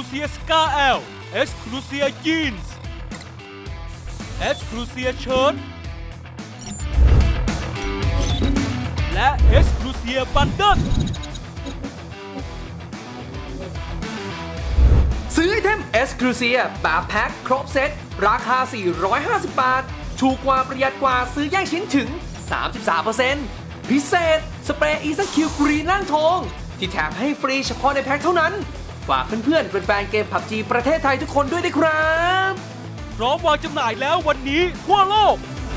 เซียสกาเอลเอ็กซ์คลูเซียยีนส์เอ็กซ์คลูเซียเชิ้ตและเอ็กซ์คลูเซียบันเดิลซื้อไอเทม Exclusive แบบแพ็คครบเซตราคา450 บาทถูกกว่าประหยัดกว่าซื้อแยกชิ้นถึง 33% พิเศษสเปรย์อีซักคิวกรีนล่างทองที่แถมให้ฟรีเฉพาะในแพ็คเท่านั้นฝากเพื่อนๆเป็นแฟนเกม PUBG ประเทศไทยทุกคนด้วยนะครับพร้อมวางจำหน่ายแล้ววันนี้ทั่วโลก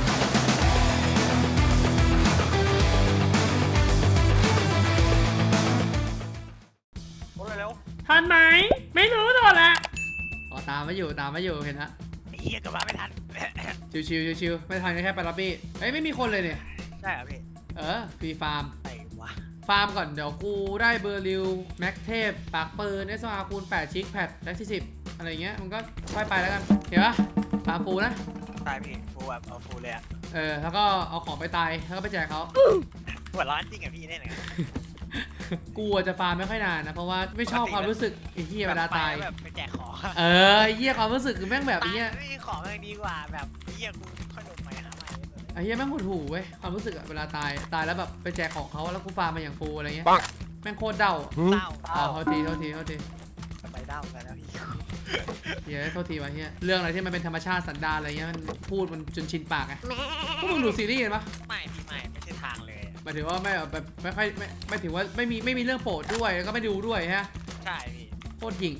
ทันไหมไม่รู้ตัวละตามไม่อยู่เห็นนะเฮียก็มาไม่ทันชิวไม่ทันแค่ไปล็อบบี้ไม่มีคนเลยเนี่ยใช่เหรอพี่ฟรีฟาร์มไอ้วะฟาร์มก่อนเดี๋ยวกูได้เบอร์ริวแม็กเทพปากปืนSRคูณ8ชิคแพดและ40อะไรเงี้ยมันก็ค่อยไปแล้วกันเห็นปะฟาร์มฟูนะตายพี่ฟูแบบเอาฟูเลยแล้วก็เอาของไปตายแล้วก็ไปแจกเขาหัวร้อนจริงอะพี่เนี่ยกูจะฟาร์มไม่ค่อยนานนะเพราะว่าไม่ชอบความรู้สึกไอ้เหี้ยเวลาตายแบบไปแจกของไอ้เหี้ยความรู้สึกคือแม่งแบบไอ้เหี้ยไม่ของมันดีกว่าแบบเหี้ยกูค่อยลงไปหาใหม่ไอ้เหี้ยแม่งหดหู่เว้ยความรู้สึกเวลาตายแล้วแบบไปแจกของเขาแล้วกูฟาร์มมาอย่างฟูอะไรเงี้ยแม่งโคตรเดาเท่าทีไปเดากันแล้วพี่เฮียโทษทีวะเฮียเรื่องอะไรที่มันเป็นธรรมชาติสันดานอะไรเงี้ยมันพูดมันจนชินปากไงพวกมึงดูซีรีส์กันปะไม่ใช่ทางเลยหมายถึงว่าไม่แบบไม่ค่อยไม่ถือว่าไม่มีเรื่องโปรดด้วยแล้วก็ไม่ดูด้วยฮะใช่พี่โคตรหยิ่ง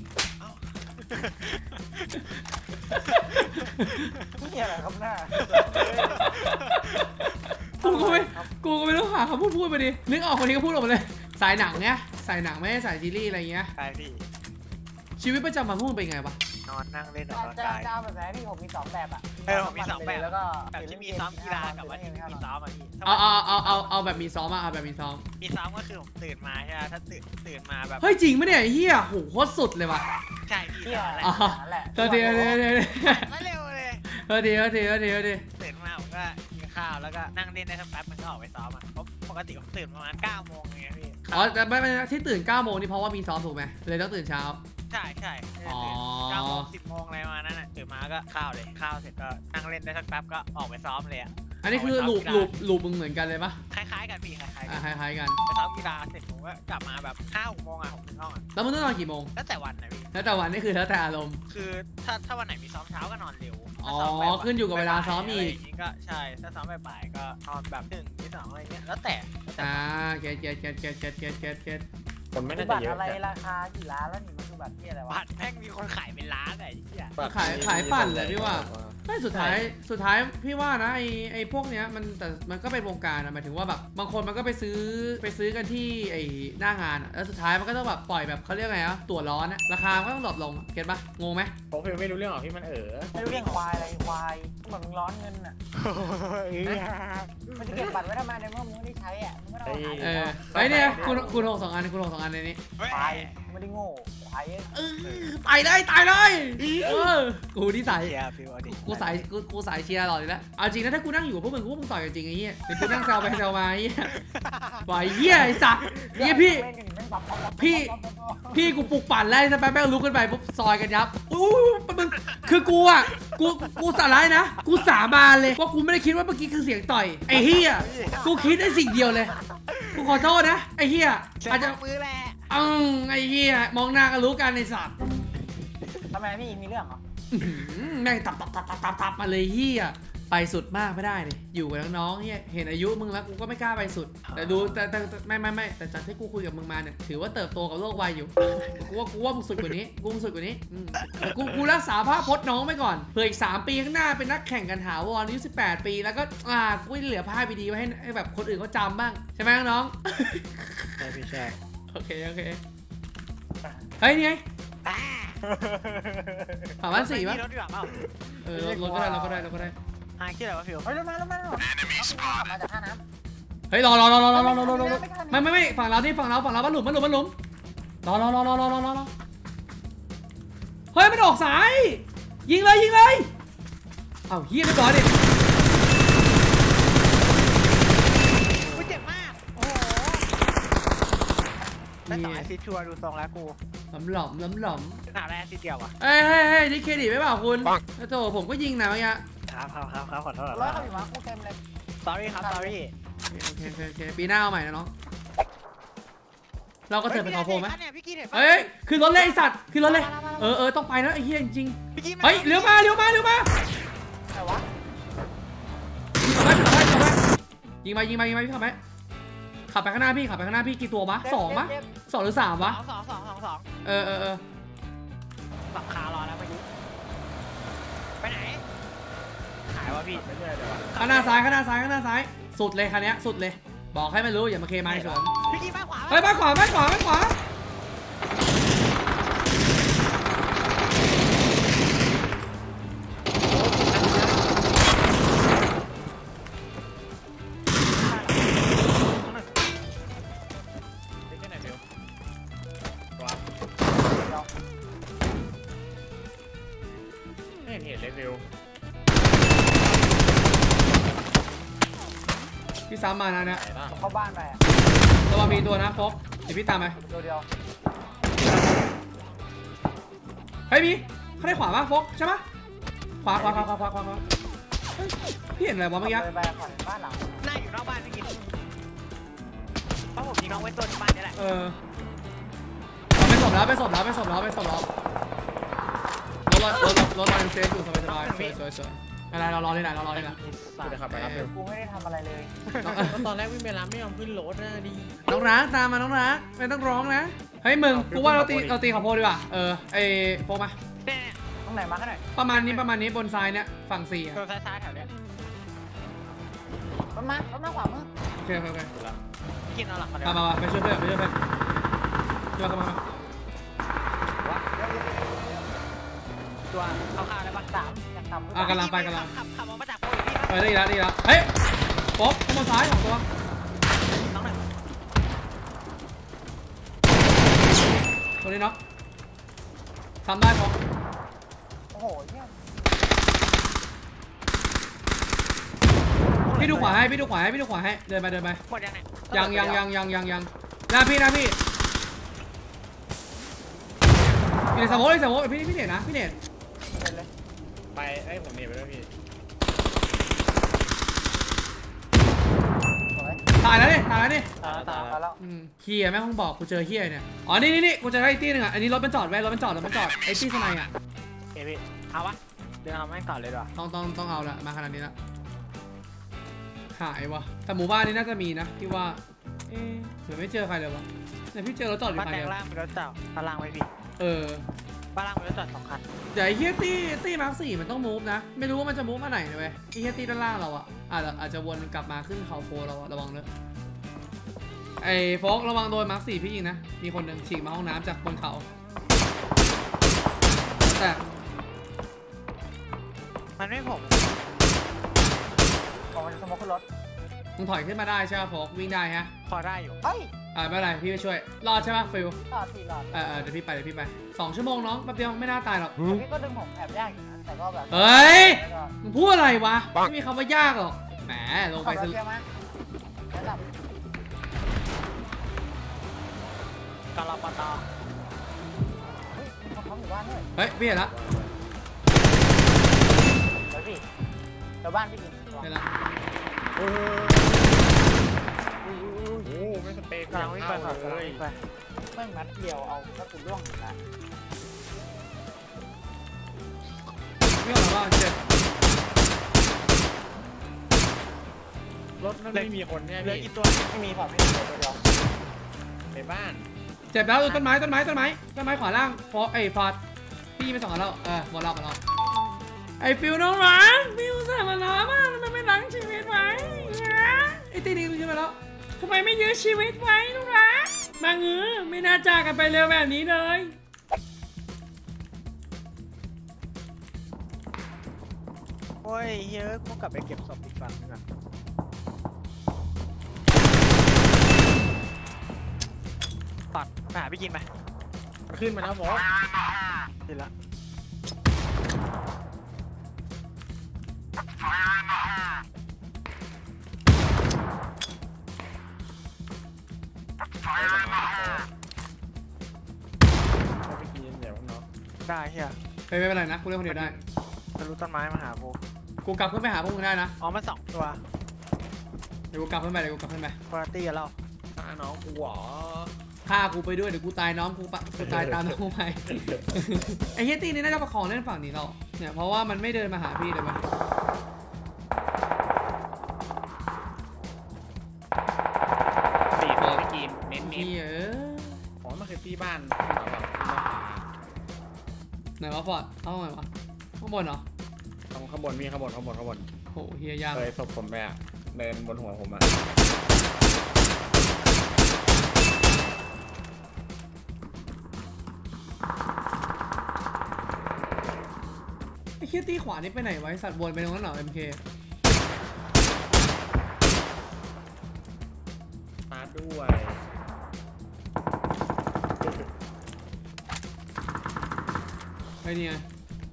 นี่อะไรครับหน้ากูก็ไม่รู้หาคำพูดไปดินึกออกคนนี้ก็พูดออกมาเลยสายหนังเนี้ยสายหนังไม่ใช่สายซีรีส์อะไรเงี้ยใช่พี่ชีวิตประจำวันพวกมึงเป็นไงปะนอนนั่งเล่นออกกำลังกายแบบไหนพี่ผมมี2แบบอ่ะผมมี2แบบแล้วก็แบบที่มีซ้อมกีฬากับว่าที่มีซ้อมอ่ะพี่เอาแบบมีซ้อมเอาแบบมีซ้อมก็คือผมตื่นมาใช่ไหมถ้าตื่นมาแบบเฮ้ยจริงไหมเนี่ยเฮียโหโคตรสุดเลยว่ะใช่พี่แหละเดี๋ยวไม่เร็วเลยเดี๋ยวตื่นมาผมก็กินข้าวแล้วก็นั่งเล่นได้สักแป๊บมันก็ออกไปซ้อมอ่ะเพราะปกติผมตื่นประมาณ9 โมงไงพี่แต่ไม่ที่ตื่น9 โมงนี่เพราะว่ามีซ้อมถูกไหมเลยต้องตื่นเช้าใช่9 โมง10 โมงอะไรมานั่นน่ะตื่นมาก็ข้าวเสร็จก็นั่งเล่นได้สักแป๊บก็ออกไปซ้อมเลยอ่ะอันนี้คือลูปมึงเหมือนกันเลยปะคล้ายๆกันพี่คล้ายกันไปซ้อมกีฬาเสร็จผมก็กลับมาแบบ5-6 โมงอ่ะผมถึงนอนแล้วมึงต้องนอนกี่โมงแล้วแต่วันนะพี่แล้วแต่วันนี่คือแล้วแต่อารมณ์คือถ้าวันไหนมีซ้อมเช้าก็นอนเร็วขึ้นอยู่กับเวลาซ้อมอีกก็ใช่ถ้าซ้อมบ่ายก็นอนแบบ1 ที่ 2อะไรเงี้ยแล้วแต่เก็ตคนไม่น่าจะเยอะอะไรราคากี่ล้านแล้วนี่มันคือบัตรที่อะไรวะบัตรแม่งมีคนขายเป็นล้านไอ้เหี้ยขายปั่นเลยพี่ว่าไม่สุดท้ายพี่ว่านะไอ้พวกเนี้ยมันก็เป็นวงการนะหมายถึงว่าแบบบางคนมันก็ไปซื้อกันที่ไอ้หน้างานแล้วสุดท้ายมันก็ต้องแบบปล่อยแบบเขาเรียกไงอะตั๋วร้อนนะราคาก็ต้องดรอปลงเก็ตปะงงไหมผมไม่รู้เรื่องหรอกที่มันไม่รู้เรื่องควายอะไรควายเหมือนมึงร้อนเงินอ่ะมันจะเก็บบัตรไว้ทำไมในเมื่อมึงไม่ได้ใช้อ่ะมึงไม่ต้องไอ้เนี่ยคุณ6 2 อันคุณ6 2 อันในนี้ควายไม่ได้โง่ควายตายเลยกูที่สายกูสายเชียร์หล่อเลยแล้วเอาจริงนะถ้ากูนั่งอยู่พวกมึงต่อยกันจริงไอ้เหี้ยเดี๋ยวกูนั่งแซวไปแซวมาไอ้เหี้ยไหวเหี้ยไอ้สัตว์เนี่ยพี่กูปลุกปั่นไล่ซะแป๊บแม่งลุกขึ้นไปปุ๊บซอยกันยับมึงคือกูสาร้ายนะกูสาบานเลยว่ากูไม่ได้คิดว่าเมื่อกี้คือเสียงต่อยไอ้เหี้ยกูคิดได้สิ่งเดียวเลยกูขอโทษนะไอ้เหี้ยอาจจะมือแหละไอ้เหี้ยมองหน้าก็รู้กันในสัตว์ทำไมพี่มีเรื่องเหรอแม่งตับมาเลยเหี้ยไปสุดมากไม่ได้เลยอยู่กับน้องๆเนี่ยเห็นอายุมึงแล้วกูก็ไม่กล้าไปสุดแต่ดูแต่แต่จากที่กูคุยกับมึงมาเนี่ยถือว่าเติบโตกับโลกวัยอยู่กูว่ามึงสุดกว่านี้แต่กูรักษาภาพพจน์น้องไปก่อนเผื่ออีก3 ปีข้างหน้าเป็นนักแข่งกันถาวรอายุ18 ปีแล้วก็กูเหลือภาพดีๆไว้ให้แบบคนอื่นเขาจำบ้างใช่ไหมน้องใช่พี่ใช่โอเคเฮ้ยนี่ไงถามว่า4ป่ะรถดีกว่าเปล่ารถก็ได้คิดอะไรวะฟิวเฮ้ยมามาจากท่าน้ำเฮ้ยรอไม่ฝั่งเราบ้านหลุมรอเฮ้ยมันออกสายยิงเลยเอ้าเฮียไม่ก่อนดิเจ็บมากโอ้โหได้2 แอสซิสต์ชัวร์ดูทรงแล้วกูหลำหลำหลำหลหนาได้แอสซิสต์เดียววะำเฮ้ยนี่เครดิตไม่เปล่าคุณโถผมก็ยิงนะเมื่อกี้ครับขอโทษร้อยเขาอยู่มากูเต็มเลย sorry ครับ sorry โอเคปีหน้าเอาใหม่นะน้องเราก็เถิดไปขอโพไหมพี่กี้เห็นเอ้ยขึ้นรถเลยไอสัตว์ขึ้นรถเลยต้องไปนะไอ้เหี้ยจริงพี่กี้เฮ้ยเร็วมาไหนวะยิงไปพี่ขับไปขับไปข้างหน้าพี่กี่ตัววะ2 มั้ย2 หรือ 3วะ 2 เออสับขารอแล้วเมื่อกี้ไปไหนหายวะพี่ไม่ใช่เดี๋ยวข้างหน้าซ้ายสุดเลยคันนี้สุดเลยบอกให้มันรู้อย่ามาเคมายเฉยพี่กี้บ้านขวาเฮ้ยบ้านขวาไม่เห็นเลเวลพี่ซ้ำมานะเนี่ยเข้าบ้านไปอ่ะระวังมีตัวนะฟอกเดี๋ยวพี่ตามไปตัวเดียวเฮ้ยมีเขาได้ขวาป่ะฟอกใช่ปะขวาเฮ้ยพี่เห็นอะไรวะเมื่อกี้ไปก่อนบ้านหลังหน้าอยู่นอกบ้านพี่กี้เพราะผมยิงน้องไว้ตัวที่บ้านนี่แหละไปศพแล้วรถมันเซฟอยู่สบายสวยอะไรเรารอเลยนะจะขับไปรับเร็วกูไม่ได้ทำอะไรเลยตอนแรกวิ่งไปรับไม่ยอมขึ้นรถนะดีน้องรักตามมาน้องรักไม่ต้องร้องนะเฮ้ยมึงกูว่าเราตีขอโพดีกว่าไอโฟมาเนี่ยตรงไหนมาขนาดประมาณนี้บนซ้ายเนี่ยฝั่ง4 ตัวซ้ายๆแถวเนี้ยรถมาขวามือโอเคพี่กินเอาหลังมาเลยมาไปช่วยเพื่อนช่วยเข้ามาตัวเอาข้าวได้ปะ 3อย่างต่ำกำลังไปขับออกมาจากโพอยู่พี่ปะได้แล้วเฮ้ยโป๊ะข้างบนซ้าย2 ตัวน้องหนึ่งตัวนี้เนาะทำได้พอโอ้โหเฮียพี่ดูขวาให้เดินไปหมดยังไงยังหน้าพี่อยู่ในสมองพี่เน็ตนะพี่เน็ตเลยไปผมเห็นไปด้วยพี่สวยตายแล้วนี่ตายแล้วเฮียแม่งต้องบอกกูเจอเฮียเนี่ยอ๋อนี่กูเจอไอ้ตี้นึงอ่ะอันนี้รถมันจอดไว้ไอ้ตี้สไนอ่ะเอพี่เอาวะเดินเอาแม่งก่อนเลยดีกว่าต้องเอาละมาขนาดนี้ละหายวะแต่หมู่บ้านนี้น่าจะมีนะพี่ว่าเหมือนไม่เจอใครเลยวะแต่พี่เจอรถจอดอยู่บ้านคันแดเดีงยวล่างมีรถจอดบ้านล่างไว้พี่ บ้านล่างมีรถจอด2 คันเดี๋ยวไอ้เฮียตี้มาร์ค4มันต้องมูฟนะไม่รู้ว่ามันจะมูฟมาไหนนะเว้ยไอ้เฮียตี้ด้านล่างเราอ่ะอาจจะวนกลับมาขึ้นเขาโฟเราระวังเลยไอ้โฟกระวังโดนมาร์ค4พี่ยิงนะมีคนหนึ่งฉีกมาห้องน้ำจากบนเขาแต่มันไม่ผมของมันสมองขึ้นรถมึงถอยขึ้นมาได้ใช่ป่ะโฟกวิ่งได้ฮะพอได้อยู่เฮ้ยไม่เป็นไรพี่ไปช่วยรอดใช่ป่ะฟิลต่อ4หลอดเดี๋ยวพี่ไป2 ชั่วโมงน้องแป๊บเดียวไม่น่าตายหรอกพี่ก็ดึงผมแอบยากอยู่นะแต่ก็แบบเฮ้ยมึงพูดอะไรวะไม่มีคำว่ายากหรอกแหมลงขัไปบรสถเกียร์มาระดับกรปตเฮ้ยมีคนเขาอยู่บ้านด้วยเฮ้ยพี่เห็นละเดี๋ยวพี่เดี๋ยวบ้านพี่กินเห็นละโอ้ไม่สเปรย์กำลังวิ่งไปก่อนเลยเมื่อนัดเดียวเอาก็ตุ่ร่วงอยู่นะไม่ออกว่าเจ็บรถไม่มีคนเนี่ยเหลือพี่กี่ตัวไม่มีผ่อนไม่มีตัวเดียวในบ้านเจ็บแล้วต้นไม้ขวาล่างฟอฟอร์ดพี่ไม่ส่งกันแล้วหมดแล้วไอ้ฟิวน้องรักฟิวสามาล้อมากทำไมไม่ล้างชีวิตไว้ไอ้ตีนี้กูขึ้นมาแล้วทำไมไม่ยื้อชีวิตไว้น้องรักบางไม่น่าจากกันไปเร็วแบบนี้เลยโอ้ยเยอะกูกลับไปเก็บศพอีกฝั่งนึงอ่ะปัดไปหาพี่กินไหมขึ้นมาแล้วผมกินละได้เฮียไม่เป็นไรนะกูเล่นคนเดียวได้ทะลุต้นไม้มาหากูกูกลับขึ้นไปหาพวกมึงได้นะอ๋อมัน2 ตัวเดี๋ยวกูกลับขึ้นไปคุณภาพกับเราน้องกูหรอฆ่ากูไปด้วยเดี๋ยวกูตายน้องกูตายตามน้องกูไป ไอ้เฮียตีนี่น่าจะประคองเล่นฝั่งนี้เราเนี่ยเพราะว่ามันไม่เดินมาหาพี่เลยมั้ยตีตัวไม่กินเน้นพี่อ๋อมันคือที่บ้านไหนวะฟอร์ดเข้าไงวะข้างบนเหรอข้างบนมีข้างบนโหเฮียยากเคยศพผมไปอ่ะเดินบนหัวผมอ่ะไอ้เฮียตีขวานี่ไปไหนไว้สัตว์วนไปตรงนั้นเหรอ MK ตาด้วยไอ้นี่ไง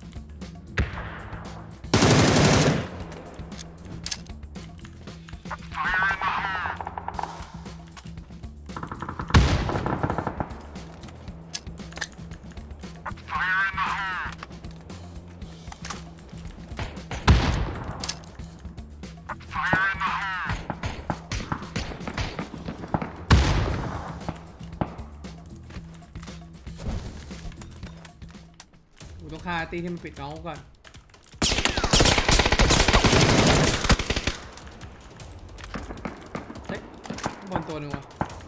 กูต้องฆ่าตีที่มันปิดน้องกูก่อนเฮ้ยข้างบนตัวหนึ่งวะ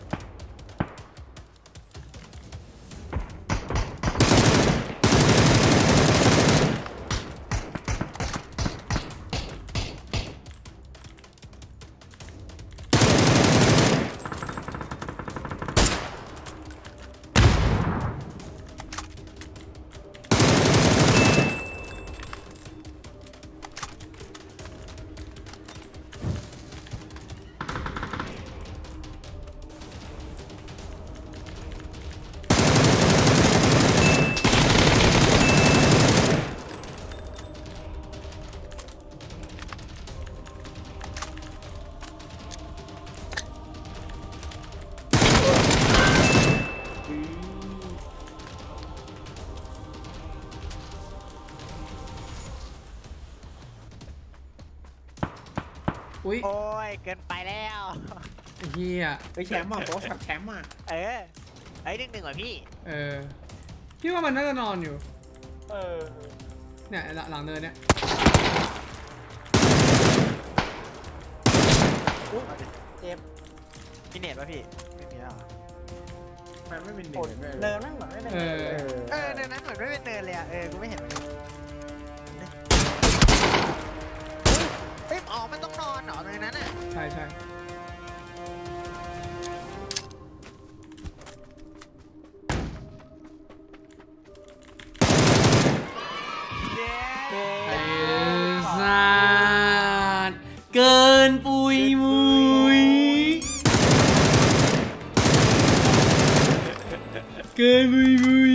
อุ้ยโอ้ยเกินไปแล้วไอ้เฮียไปแชมป์อ่ะโต๊ะแชมป์อ่ะเออไอ้1-1ว่ะพี่พี่ว่ามันน่าจะนอนอยู่เออเนี่ยหลังเนินเนี่ยเจ็บมีเน็ตป่ะพี่ไม่มีแล้วมันไม่เป็นเนินนั่งเหมือนไม่เป็นเนินเลยเนินนั้นเหมือนไม่เป็นเนินเลยอ่ะกูไม่เห็นมันเฮ้ยอ๋อมันต้องนอนเหรอเนินนั้นอ่ะใช่ใช่ ไอ้สัตว์เกินปุยมุยเกินปุยมุย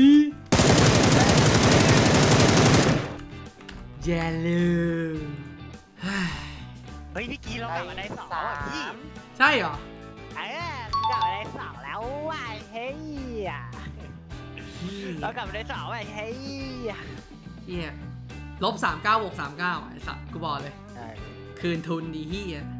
อย่าลืมเฮ้ยพี่กีเรากลับมาได้2อ่ะพี่ใช่เหรอกลับมาได้2แล้วว่ะเฮ้ยเรากลับมาได้2ว่ะเฮ้ยเฮียลบ39 บวก 39ไอ้สัตว์กูบอกเลย คืนทุนดีเฮีย